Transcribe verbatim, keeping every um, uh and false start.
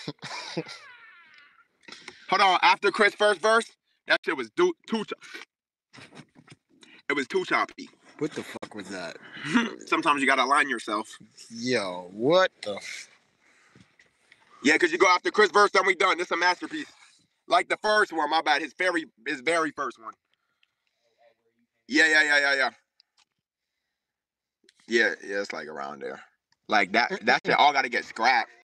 Hold on. After Chris' first verse, that shit was do, too. It was too choppy. What the fuck was that? Sometimes you gotta align yourself. Yo, what the? Yeah, cause you go after Chris' verse, then we done. This is a masterpiece. Like the first one, my bad. His very, his very first one. Yeah, yeah, yeah, yeah, yeah. Yeah, yeah, it's like around there. Like that. That shit all gotta get scrapped.